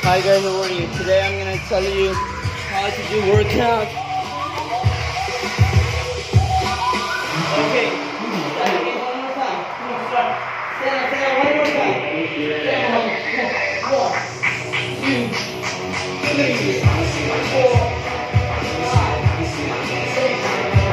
Hi guys, how are you? Today I'm gonna tell you how to do workout. Okay, stand again one more time. Come on, start. Stand up one more time. Stand up. 1, 2, 3, 4, 5, 6, 7,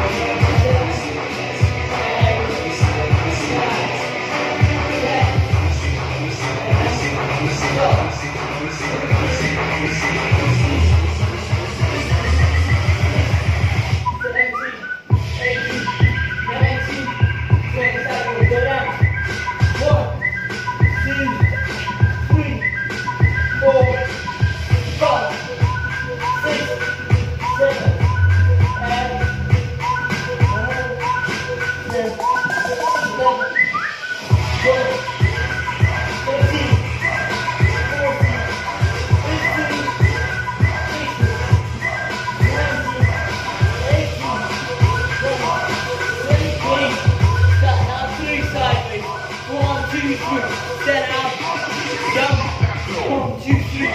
stand up, jump, 1, 2, 3,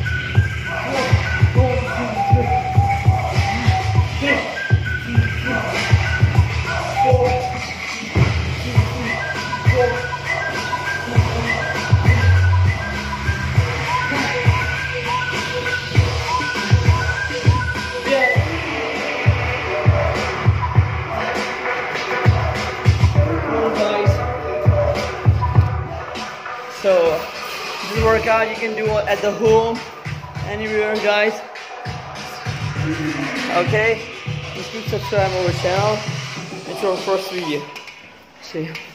4, So this workout you can do it at the home, anywhere, guys. Okay, just keep subscribing to our channel. It's our first video. See you.